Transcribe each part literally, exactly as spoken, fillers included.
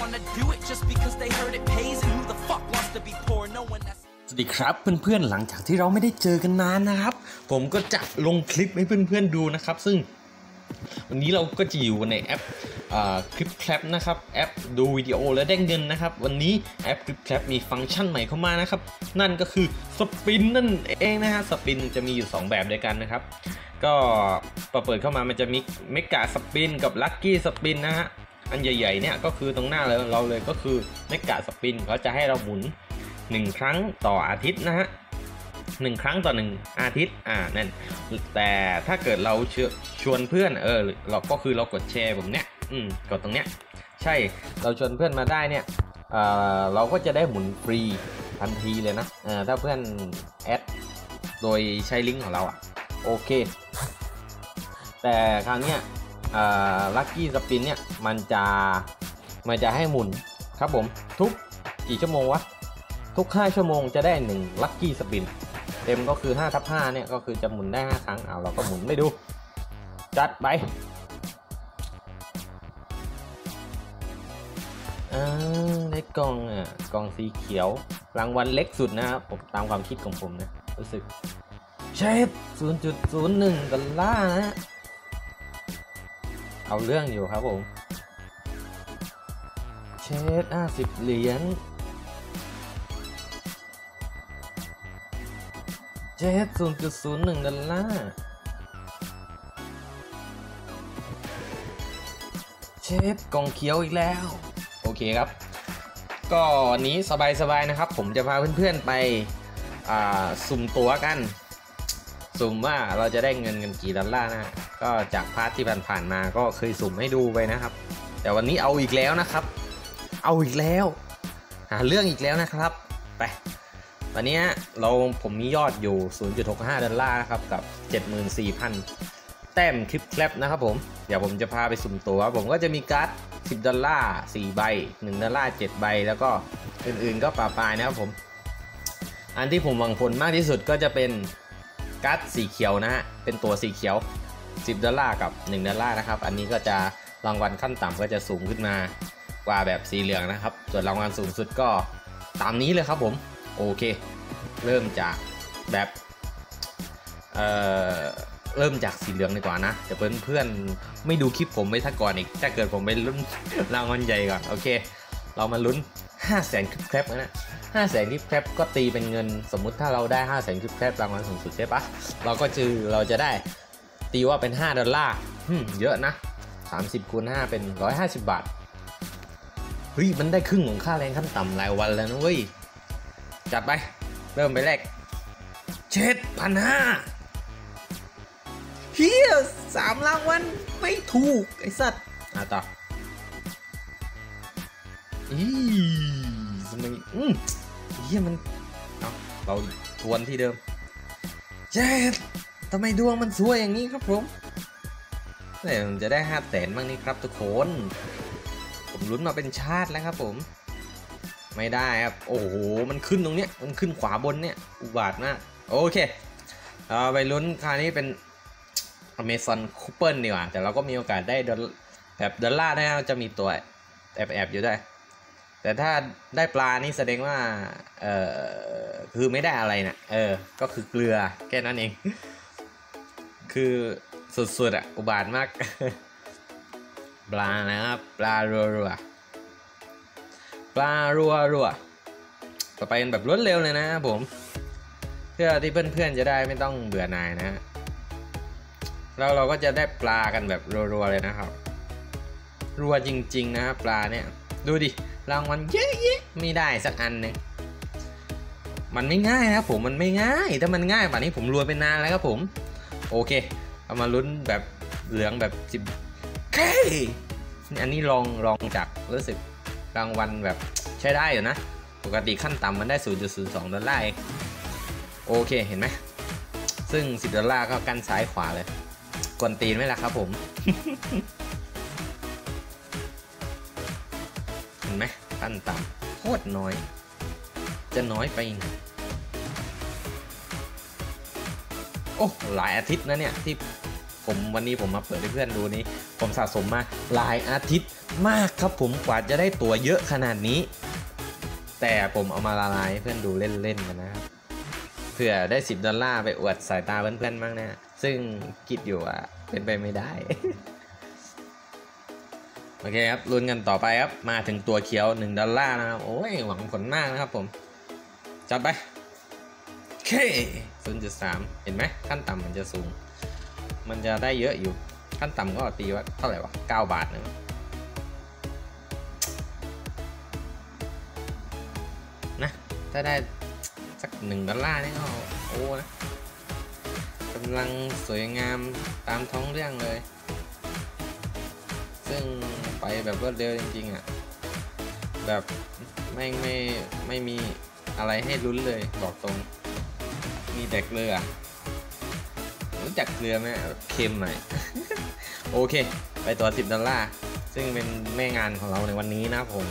wanna do it just because they heard it pays and who the fuck wants to be poor no one that's สวัสดีครับเพื่อนๆหลังจากที่เราไม่ได้เจอกันนานนะครับผมก็จะลงคลิปให้เพื่อนๆดูนะครับซึ่งวันนี้เราก็จะอยู่ในแอปคลิปแคปนะครับแอปดูวิดีโอและได้เงินนะครับวันนี้แอปคลิปแคปมีฟังก์ชันใหม่เข้ามานะครับนั่นก็คือสปินนั่นเองนะฮะสปินจะมีอยู่สองแบบด้วยกันนะครับก็พอเปิดเข้ามามันจะมีเมกะสปินกับลัคกี้สปินนะฮะอันใหญ่ๆเนี่ยก็คือตรงหน้าเราเลยก็คือเมกะสปินเขาจะให้เราหมุนหนึ่งครั้งต่ออาทิตย์นะฮะหนึ่งครั้งต่อหนึ่งอาทิตย์อ่านั่นแต่ถ้าเกิดเราชวนเพื่อนเออเราก็คือเรากดแชร์ผมเนี้ยอืมกดตรงเนี้ยใช่เราชวนเพื่อนมาได้เนี่ยเอ่อเราก็จะได้หมุนฟรีทันทีเลยนะเออถ้าเพื่อนแอดโดยใช้ลิงก์ของเราอ่ะโอเคแต่คราวเนี้ยอ่าลัคกี้สปินเนี่ยมันจะมันจะให้หมุนครับผมทุกกี่ชั่วโมงวะทุกห้าชั่วโมงจะได้หนึ่งลัคกี้สปินเต็มก็คือห้าทับห้าเนี่ยก็คือจะหมุนได้ห้าครั้งเอาเราก็หมุนไม่ดูจัดไปอ่าได้กล่องอ่ะกล่องสีเขียวรางวัลเล็กสุดนะครับผมตามความคิดของผมนะรู้สึกเชฟ ศูนย์จุดศูนย์หนึ่ง ดอลลาร์นะเอาเรื่องอยู่ครับผมเชฟห้าสิบเหรียญเจส ศูนย์จุดศูนย์หนึ่ง ดอลลาร์เชฟกล่องเขียวอีกแล้วโอเคครับก็วันนี้สบายๆนะครับผมจะพาเพื่อนๆไปสุ่มตั๋วกันสุ่มว่าเราจะได้เงินกันกี่ดอลลาร์นะก็จากพาร์ทที่ผ่านๆมาก็เคยสุ่มให้ดูไปนะครับแต่วันนี้เอาอีกแล้วนะครับเอาอีกแล้วหาเรื่องอีกแล้วนะครับไปตอนนี้เราผมมียอดอยู่ ศูนย์จุดหกห้า ดอลลาร์ครับกับ เจ็ดหมื่นสี่พัน แต้มคลิปแคปนะครับผมเดี๋ยวผมจะพาไปสุ่มตั๋วผมก็จะมีการ์ดสิบดอลลาร์สี่ใบหนึ่งดอลลาร์เจ็ดใบแล้วก็อื่นๆก็ปะปายนะครับผมอันที่ผมหวังผลมากที่สุดก็จะเป็นการ์ดสีเขียวนะฮะเป็นตัวสีเขียวสิบดอลลาร์กับหนึ่งดอลลาร์นะครับอันนี้ก็จะรางวัลขั้นต่ำก็จะสูงขึ้นมากว่าแบบสีเหลืองนะครับส่วนรางวัลสูงสุดก็ตามนี้เลยครับผมโอเคเริ่มจากแบบเอ่อเริ่มจากสีเหลืองดีกว่านะเดี๋ยวเพื่อนๆไม่ดูคลิปผมไว้ถ้าก่อนอีกถ้าเกิดผมไปลุ้นรางวัลใหญ่ก่อนโอเคเรามาลุ้น ห้าแสน คลิปแคปนะ ห้าแสน คลิปแคปก็ตีเป็นเงินสมมุติถ้าเราได้ ห้าแสน คลิปแคปรางวัลสูงสุดใช่ปะเราก็จือเราจะได้ตีว่าเป็นห้าดอลลาร์เยอะนะสามสิบคูณห้าเป็นหนึ่งร้อยห้าสิบบาทเฮ้ยมันได้ครึ่งของค่าแรงขั้นต่ำรายวันแล้วนะเว้ยจัดไปเริ่มไปแรกเจ็ดพันห้าเฮียสามรางวัลไม่ถูกไอ้สัตว์อ่ะต่ออีทำไมอืมเฮียมันเอาเราทวนที่เดิมเจ็ดทำไมดวงมันสวยอย่างนี้ครับผมเนี่ยมันจะได้ห้าแสนบ้างนี่ครับทุกคนผมลุ้นมาเป็นชาติแล้วครับผมไม่ได้ครับโอ้โหมันขึ้นตรงเนี้ยมันขึ้นขวาบนเนี่ยอุบาทมากโอเคเอาไปลุ้นคราวนี้เป็น Amazon Coupon ดีกว่าแต่เราก็มีโอกาสได้แบบดอลลาร์ได้จะมีตัวแอบแอบอยู่ด้วยแต่ถ้าได้ปลานี่แสดงว่าเออคือไม่ได้อะไรนะเออก็คือเกลือแค่นั้นเองคือสุดๆอ่ะอุบาทมากปลานะครับปลารัวๆปลารัวรัวต่อไปกันแบบรวดเร็วเลยนะครับผมเพื่อที่เพื่อนๆจะได้ไม่ต้องเบื่อหน่ายนะแล้วเราก็จะได้ปลากันแบบรัวๆเลยนะครับรัวจริงๆนะครับปลาเนี่ยดูดิรางวัลเยอะๆไม่ได้สักอันนึงมันไม่ง่ายนะครับผมมันไม่ง่ายถ้ามันง่ายป่านนี้ผมรวยเป็นนานแล้วครับผมโอเคเอามาลุ้นแบบเหลืองแบบสิบเคอันนี้ลองลองจากรู้สึกรางวัลแบบใช้ได้อยู่นะปกติขั้นต่ำมันได้ ศูนย์จุดศูนย์สอง ดอลลาร์โอเคเห็นไหมซึ่งสิบดอลลาร์ก็กันซ้ายขวาเลยกวนตีนไหมล่ะครับผม เห็นไหมขั้นต่ำโคตรน้อยจะน้อยไปไหนโอ้หลายอาทิตย์นะเนี่ยที่ผมวันนี้ผมมาเปิดให้เพื่อนดูนี้ผมสะสมมาหลายอาทิตย์มากครับผมกว่าจะได้ตั๋วเยอะขนาดนี้ แต่ผมเอามาละลายให้เพื่อนดูเล่นๆกันนะครับเพื่อได้สิบดอลลาร์ไปอวดสายตาเพื่อนๆบ้างนะซึ่งคิดอยู่ว่าเป็นไปไม่ได้ โอเคครับลุ้นกันต่อไปครับมาถึงตัวเขียวหนึ่งดอลลาร์นะครับโอ้ยหวังผลมากนะครับผมจัดไปโอเค ศูนย์จุดสาม เห็นไหมขั้นต่ำมันจะสูงมันจะได้เยอะอยู่ขั้นต่ำก็ตีว่าเท่าไหร่วะเก้าบาทนะนะถ้าได้สักหนึ่งดอลลาร์นี่ก็โอ้นะกำลังสวยงามตามท้องเรื่องเลยซึ่งไปแบบรวดเร็วจริงๆอ่ะแบบไม่ไม่ไม่มีอะไรให้ลุ้นเลยบอกตรงมีแต่เกลือรู้จักเกลือไหมเค็มหน่อย โอเคไปตัวสิบดอลลาร์ซึ่งเป็นแม่งานของเราในวันนี้นะผม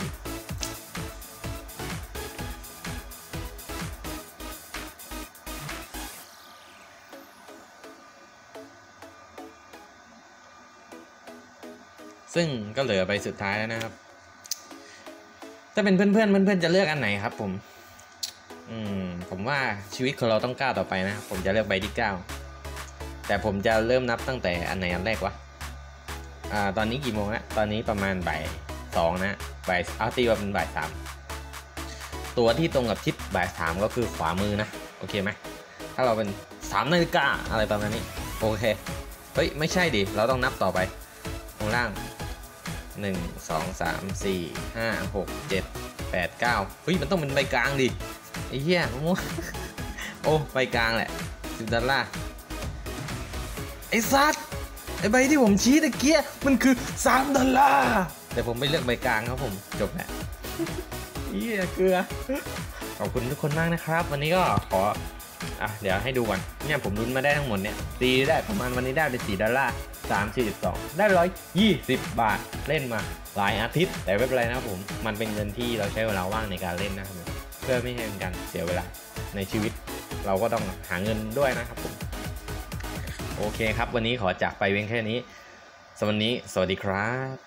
ซึ่งก็เหลือใบสุดท้ายแล้วนะครับถ้าเป็นเพื่อนๆเพื่อนๆจะเลือกอันไหนครับผมอืมผมว่าชีวิตของเราต้องก้าวต่อไปนะผมจะเลือกใบที่เก้าแต่ผมจะเริ่มนับตั้งแต่อันไหนอันแรกวะอ่าตอนนี้กี่โมงแล้วตอนนี้ประมาณบ่ายสองนะบ่ายเอาตีว่าเป็นบ่ายสามตัวที่ตรงกับทิศบ่ายสามก็คือขวามือนะโอเคไหมถ้าเราเป็นสามนาฬิกาอะไรประมาณนี้โอเคเฮ้ยไม่ใช่ดิเราต้องนับต่อไปข้างล่างหนึ่ง สอง สาม สี่ ห้า หก เจ็ด แปด เก้าเฮ้ยมันต้องเป็นใบกลางดิไอ้เหี้ยมั่วโอ้ใบกลางแหละสิบดอลลาร์ไอ้ซัดไอ้ใบที่ผมชี้ตะเกียมันคือสามดอลลาร์แต่ผมไม่เลือกใบกลางครับผมจบแหละเหี้ยเกลือขอบคุณทุกคนมากนะครับวันนี้ก็ขออ่ะเดี๋ยวให้ดูก่อนเนี่ยผมลุ้นมาได้ทั้งหมดเนี่ยตีได้ประมาณวันนี้ได้ไปสี่ดอลลาร์สาม สี่สิบสองได้ร้อยยี่สิบบาทเล่นมาหลายอาทิตย์แต่ไม่เป็นไรนะครับผมมันเป็นเงินที่เราใช้เวลาว่างในการเล่นนะครับเพื่อไม่ให้เป็นการเสียเวลาในชีวิตเราก็ต้องหาเงินด้วยนะครับผมโอเคครับวันนี้ขอจากไปเพียงแค่นี้สวัสดีสวัสดีครับ